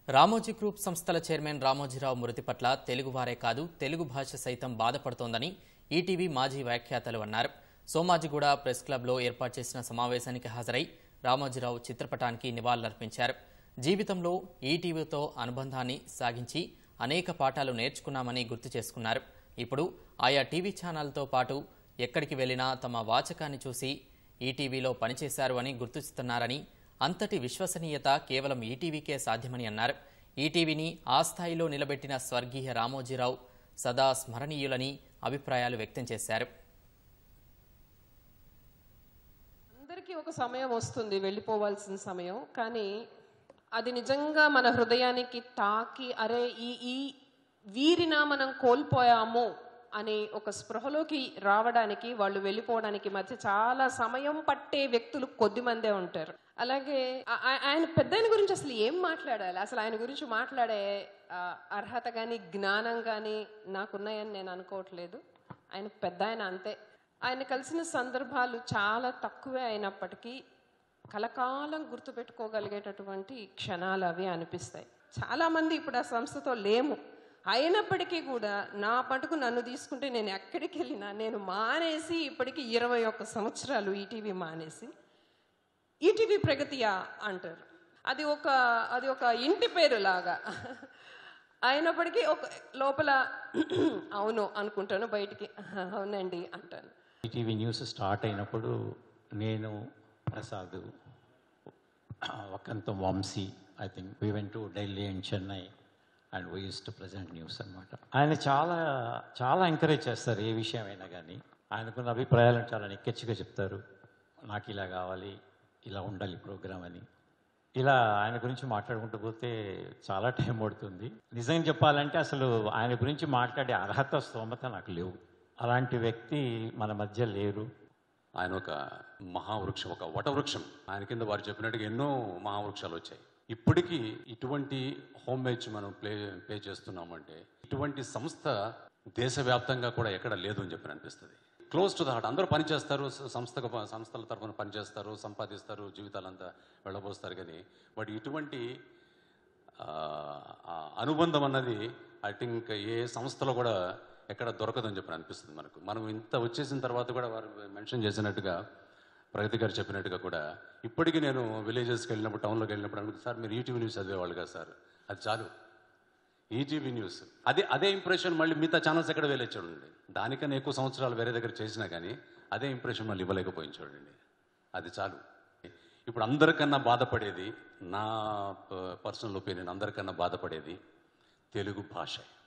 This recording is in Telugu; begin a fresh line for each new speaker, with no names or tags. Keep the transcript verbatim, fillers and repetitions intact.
రామోజీ గ్రూప్ సంస్థల చైర్మన్ రామోజీరావు మృతి పట్ల తెలుగువారే కాదు తెలుగు భాష సైతం బాధపడుతోందని ఈటీవీ మాజీ వ్యాఖ్యాతలు అన్నారు. సోమాజిగూడ ప్రెస్ క్లబ్లో ఏర్పాటు చేసిన సమావేశానికి హాజరై రామోజీరావు చిత్రపటానికి నివాళులర్పించారు. జీవితంలో ఈటీవీతో అనుబంధాన్ని సాగించి అనేక పాఠాలు నేర్చుకున్నామని గుర్తు చేసుకున్నారు. ఇప్పుడు ఆయా టీవీ ఛానల్తో పాటు ఎక్కడికి వెళ్లినా తమ వాచకాన్ని చూసి ఈటీవీలో పనిచేశారు అని గుర్తిస్తున్నారని, అంతటి విశ్వసనీయత కేవలం ఈటీవీకే సాధ్యమని అన్నారు. ఈటీవీని ఆ స్థాయిలో నిలబెట్టిన స్వర్గీయ రామోజీరావు సదా స్మరణీయులని అభిప్రాయాలు వ్యక్తం చేశారు.
అందరికీ ఒక సమయం వస్తుంది, వెళ్ళిపోవాల్సిన సమయం. కానీ అది నిజంగా మన హృదయానికి తాకి అరే ఈ ఈ వీరినా మనం కోల్పోయాము అనే ఒక స్పృహలోకి రావడానికి, వాళ్ళు వెళ్ళిపోవడానికి మధ్య చాలా సమయం పట్టే వ్యక్తులు కొద్దిమందే ఉంటారు. అలాగే ఆయన పెద్ద ఆయన గురించి అసలు ఏం మాట్లాడాలి, అసలు ఆయన గురించి మాట్లాడే అర్హత కానీ జ్ఞానం కానీ నాకున్నాయని నేను అనుకోవట్లేదు. ఆయన పెద్ద ఆయన అంతే. ఆయన కలిసిన సందర్భాలు చాలా తక్కువే అయినప్పటికీ కలకాలం గుర్తుపెట్టుకోగలిగేటటువంటి క్షణాలు అవి అనిపిస్తాయి. చాలామంది ఇప్పుడు ఆ సంస్థతో లేము, అయినప్పటికీ కూడా నా పట్టుకు నన్ను తీసుకుంటే నేను ఎక్కడికి వెళ్ళినా, నేను మానేసి ఇప్పటికీ ఇరవై ఒక్క సంవత్సరాలు ఈటీవీ మానేసి ఈటీవీ ప్రగతియా అంటారు. అది ఒక అది ఒక ఇంటి పేరు లాగా అయినప్పటికీ ఒక లోపల అవును అనుకుంటాను, బయటికి అవునండి అంటాను.
ఈటీవీ న్యూస్ స్టార్ట్ అయినప్పుడు నేను, Prasad, Vakkantham Vamsi, I think we went to Delhi and Chennai and we used to present news అనమాట. ఆయన చాలా చాలా ఎంకరేజ్ చేస్తారు ఏ విషయమైనా కానీ. ఆయనకున్న అభిప్రాయాలను చాలా నిక్కచ్చిగా చెప్తారు. నాకు ఇలా కావాలి, ఇలా ఉండాలి ప్రోగ్రామ్ అని. ఇలా ఆయన గురించి మాట్లాడుకుంటూ పోతే చాలా టైం పడుతుంది. నిజంగా చెప్పాలంటే అసలు ఆయన గురించి మాట్లాడే అర్హత, స్తోమత నాకు లేవు. అలాంటి వ్యక్తి మన మధ్య లేరు.
ఆయన ఒక మహావృక్షం, ఒక వటవృక్షం. ఆయన కింద వారు చెప్పినట్టుగా ఎన్నో మహావృక్షాలు వచ్చాయి. ఇప్పటికీ ఇటువంటి హోమ్మేజ్ మనం ప్లే ప్లే చేస్తున్నామంటే ఇటువంటి సంస్థ దేశవ్యాప్తంగా కూడా ఎక్కడ లేదు అని చెప్పి అనిపిస్తుంది. Close to the heart. అందరూ పనిచేస్తారు, సంస్థకు సంస్థల తరఫున పనిచేస్తారు, సంపాదిస్తారు, జీవితాలంతా వెళ్ళబోస్తారు. కానీ బట్ ఇటువంటి అనుబంధం అన్నది ఐ థింక్ ఏ సంస్థలో కూడా ఎక్కడ దొరకదని చెప్పి అనిపిస్తుంది మనకు. మనం ఇంత వచ్చేసిన తర్వాత కూడా వారు మెన్షన్ చేసినట్టుగా, ప్రగతి గారు చెప్పినట్టుగా కూడా ఇప్పటికీ నేను విలేజెస్కి వెళ్ళినప్పుడు, టౌన్లోకి వెళ్ళినప్పుడు అనుకుంటే, సార్ మీరు ఈటీవీ న్యూస్ చదివేవాళ్ళు కదా సార్, అది చాలు. ఈటీవీ న్యూస్ అదే అదే ఇంప్రెషన్ మళ్ళీ మిగతా ఛానల్స్ ఎక్కడ వెళ్ళే చూడండి. దానికన్నా ఎక్కువ సంవత్సరాలు వేరే దగ్గర చేసినా కానీ అదే ఇంప్రెషన్ మళ్ళీ ఇవ్వలేకపోయింది చూడండి. అది చాలు. ఇప్పుడు అందరికన్నా బాధపడేది, నా పర్సనల్ ఒపీనియన్, అందరికన్నా బాధపడేది తెలుగు భాష.